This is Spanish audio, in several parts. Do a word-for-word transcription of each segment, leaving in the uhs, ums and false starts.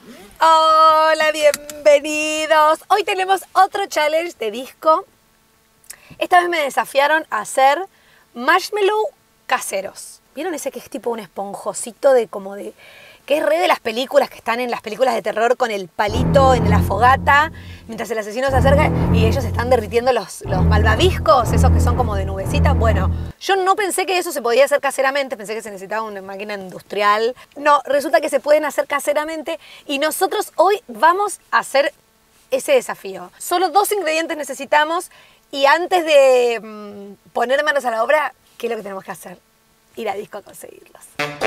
Hola, bienvenidos. Hoy tenemos otro challenge de disco. Esta vez me desafiaron a hacer marshmallow caseros. ¿Vieron ese que es tipo un esponjosito de como de... que es re de las películas que están en las películas de terror con el palito en la fogata mientras el asesino se acerca y ellos están derritiendo los, los malvaviscos, esos que son como de nubecita? Bueno, yo no pensé que eso se podía hacer caseramente, pensé que se necesitaba una máquina industrial. No, resulta que se pueden hacer caseramente y nosotros hoy vamos a hacer ese desafío. Solo dos ingredientes necesitamos y antes de mmm, poner manos a la obra, ¿qué es lo que tenemos que hacer? Ir a disco a conseguirlos.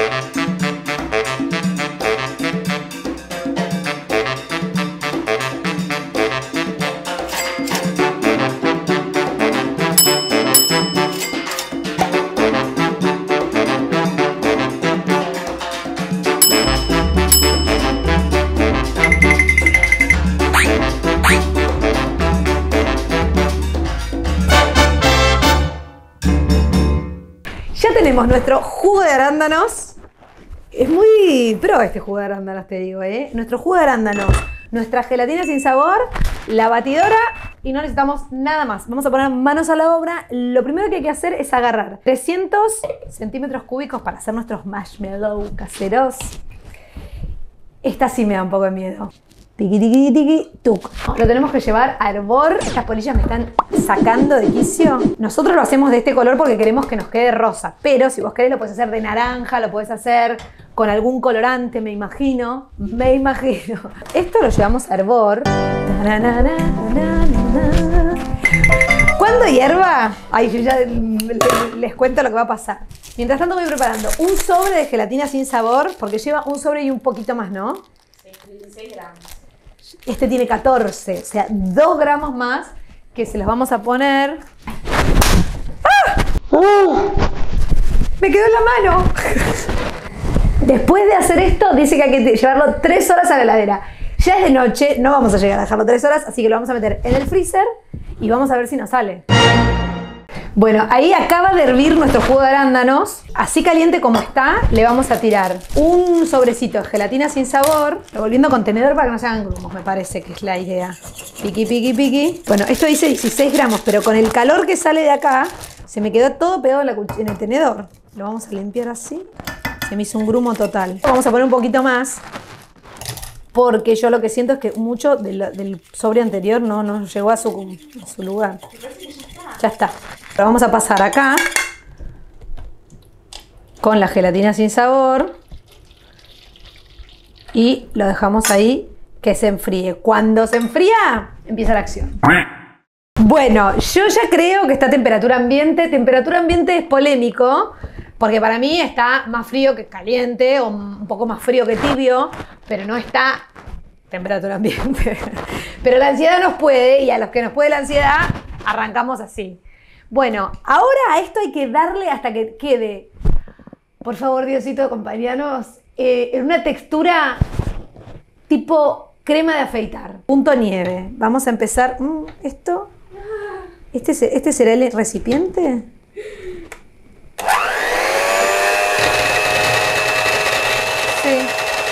Ya tenemos nuestro jugo de arándanos. Es muy pro este jugo de arándanos, te digo, ¿eh? Nuestro jugo de arándanos, nuestra gelatina sin sabor, la batidora y no necesitamos nada más. Vamos a poner manos a la obra. Lo primero que hay que hacer es agarrar trescientos centímetros cúbicos para hacer nuestros marshmallow caseros. Esta sí me da un poco de miedo. Tiqui, tiqui, tiqui, tuc. Lo tenemos que llevar a hervor. Estas polillas me están sacando de quicio. Nosotros lo hacemos de este color porque queremos que nos quede rosa. Pero si vos querés lo puedes hacer de naranja, lo puedes hacer con algún colorante, me imagino. Me imagino. Esto lo llevamos a hervor. Cuando hierva, ay, yo ya les cuento lo que va a pasar. Mientras tanto voy preparando un sobre de gelatina sin sabor, porque lleva un sobre y un poquito más, ¿no? seis gramos. Este tiene catorce, o sea, dos gramos más que se los vamos a poner. ¡Ah! ¡Oh! ¡Me quedó en la mano! Después de hacer esto, dice que hay que llevarlo tres horas a la heladera. Ya es de noche, no vamos a llegar a dejarlo tres horas, así que lo vamos a meter en el freezer y vamos a ver si nos sale. Bueno, ahí acaba de hervir nuestro jugo de arándanos. Así caliente como está, le vamos a tirar un sobrecito de gelatina sin sabor, revolviendo con tenedor para que no se hagan grumos, me parece que es la idea. Piqui, piqui, piqui. Bueno, esto dice dieciséis gramos, pero con el calor que sale de acá, se me quedó todo pegado en, la en el tenedor. Lo vamos a limpiar así. Se me hizo un grumo total. Vamos a poner un poquito más, porque yo lo que siento es que mucho de la, del sobre anterior no, no llegó a su, a su lugar. Ya está. Lo vamos a pasar acá con la gelatina sin sabor y lo dejamos ahí que se enfríe. Cuando se enfría, empieza la acción. Bueno, yo ya creo que está a temperatura ambiente. Temperatura ambiente es polémico porque para mí está más frío que caliente o un poco más frío que tibio, pero no está temperatura ambiente. Pero la ansiedad nos puede y a los que nos puede la ansiedad arrancamos así. Bueno, ahora a esto hay que darle hasta que quede, por favor, Diosito, acompáñanos, eh, en una textura tipo crema de afeitar. Punto nieve. Vamos a empezar. Mm, esto. ¿Este, ¿Este será el recipiente? Sí.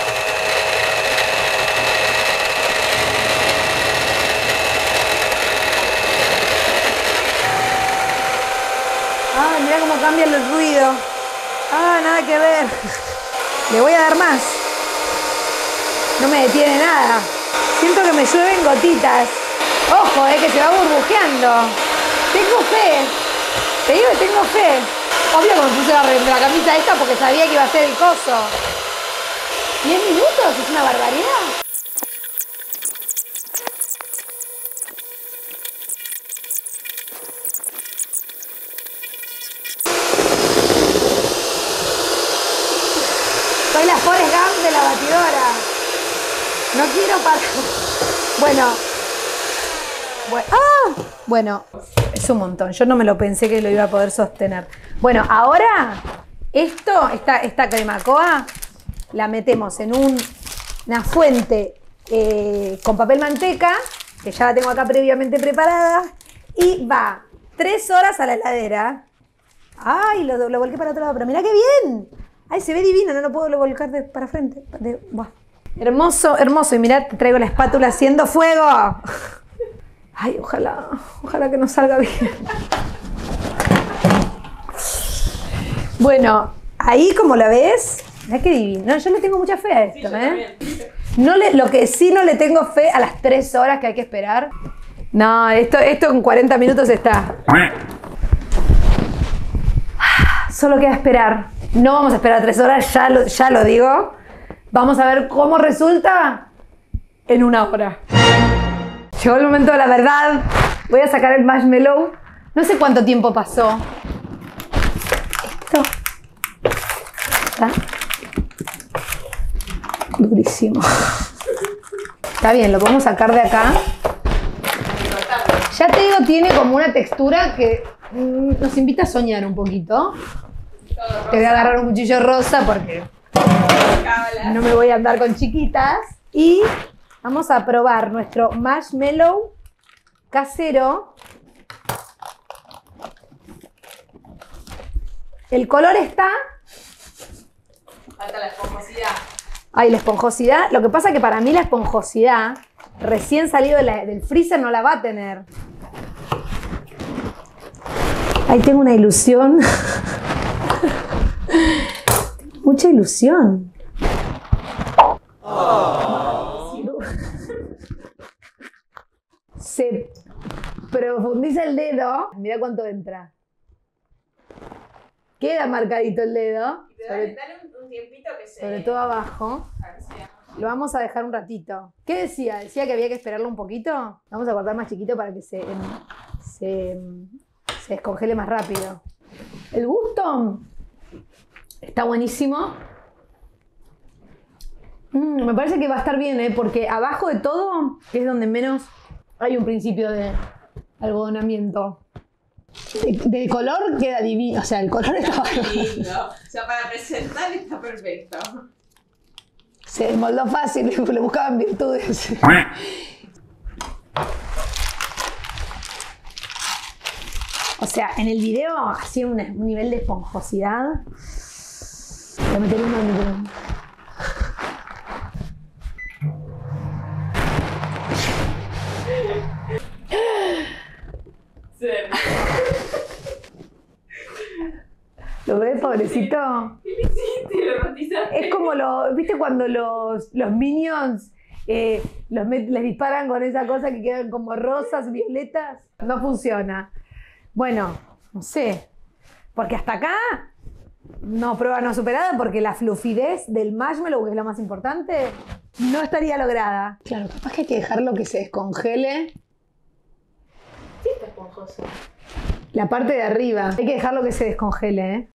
Ah, mira cómo cambia el ruido. Ah, nada que ver. Le voy a dar más. No me detiene nada. Siento que me llueven gotitas. Ojo, eh, que se va burbujeando. Tengo fe. Te digo que tengo fe. Obvio que me puse la, la camisa esta porque sabía que iba a ser el coso. ¿diez minutos? Es una barbaridad. Soy la Forrest Gump de la batidora. No quiero parar. Bueno. Bueno, ¡ah! Bueno, es un montón. Yo no me lo pensé que lo iba a poder sostener. Bueno, ahora esto, esta, esta cremacoa, la metemos en un, una fuente eh, con papel manteca, que ya la tengo acá previamente preparada, y va tres horas a la heladera. ¡Ay! Lo, lo volqué para otro lado, pero mirá qué bien. ¡Ay, se ve divino! No lo puedo volcar de, para frente. De, Hermoso, hermoso. Y mirá, te traigo la espátula haciendo fuego. Ay, ojalá, ojalá que nos salga bien. Bueno, ahí como la ves, mirá qué divino. Yo le tengo mucha fe a esto, sí, ¿eh? No le, lo que sí no le tengo fe a las tres horas que hay que esperar. No, esto, esto en cuarenta minutos está. Solo queda esperar. No vamos a esperar tres horas, ya lo, ya lo digo. Vamos a ver cómo resulta en una hora. Llegó el momento de la verdad. Voy a sacar el marshmallow. No sé cuánto tiempo pasó. Esto está durísimo. Está bien, lo podemos sacar de acá. Ya te digo, tiene como una textura que mm, nos invita a soñar un poquito. Te voy a agarrar un cuchillo rosa porque no me voy a andar con chiquitas. Y vamos a probar nuestro marshmallow casero. El color está... Falta la esponjosidad. Ay, la esponjosidad. Lo que pasa es que para mí la esponjosidad, recién salido de la, del freezer, no la va a tener. Ahí tengo una ilusión. Mucha ilusión. Oh. Se profundiza el dedo. Mira cuánto entra. Queda marcadito el dedo. Dale, dale un, un tiempito que se... Sobre todo abajo. Lo vamos a dejar un ratito. ¿Qué decía? ¿Decía que había que esperarlo un poquito? Vamos a cortar más chiquito para que se, se, se descongele más rápido. El gusto está buenísimo. Mm, me parece que va a estar bien, ¿eh? Porque abajo de todo, que es donde menos hay un principio de algodonamiento. De, de color queda divino. O sea, el color está lindo. O sea, para presentar está perfecto. Se desmoldó fácil, le buscaban virtudes. O sea, en el video hacía un, un nivel de esponjosidad. Voy a meter uno en el... Sí. ¿Lo ves, pobrecito? ¿Qué le hiciste? ¿Lo rotizaste? Es como lo, ¿viste cuando los, los Minions eh, los met, les disparan con esa cosa que quedan como rosas, violetas? No funciona. Bueno, no sé. Porque hasta acá, no, prueba no superada, porque la fluidez del marshmallow, que es lo más importante, no estaría lograda. Claro, capaz que hay que dejarlo que se descongele. Sí, está esponjoso. La parte de arriba. Hay que dejarlo que se descongele, ¿eh?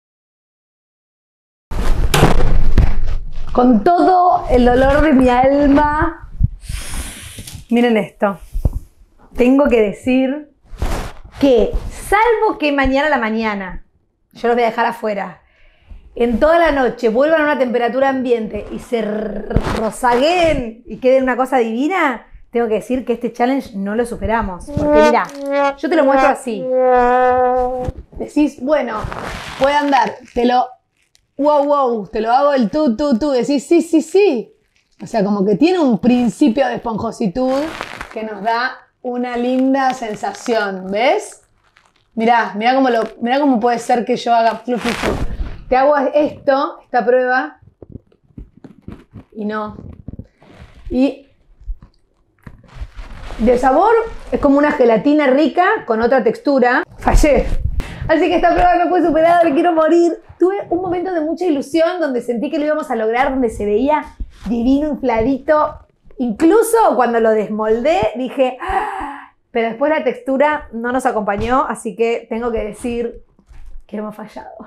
Con todo el dolor de mi alma. Miren esto. Tengo que decir que, salvo que mañana a la mañana, yo los voy a dejar afuera, en toda la noche vuelvan a una temperatura ambiente y se rozagueen y queden una cosa divina, tengo que decir que este challenge no lo superamos. Porque mira, yo te lo muestro así. Decís, bueno, puede andar, te lo... Wow, wow, te lo hago el tú, tú, tú. Decís, sí, sí, sí. O sea, como que tiene un principio de esponjositud que nos da una linda sensación, ¿ves? Mirá, mirá cómo, lo, mirá cómo puede ser que yo haga flu, flu, flu. Te hago esto, esta prueba, y no. Y de sabor es como una gelatina rica con otra textura. Fallé. Así que esta prueba no fue superada, me quiero morir. Tuve un momento de mucha ilusión donde sentí que lo íbamos a lograr, donde se veía divino, infladito. Incluso cuando lo desmoldé dije, ¡ah! Pero después la textura no nos acompañó, así que tengo que decir que hemos fallado.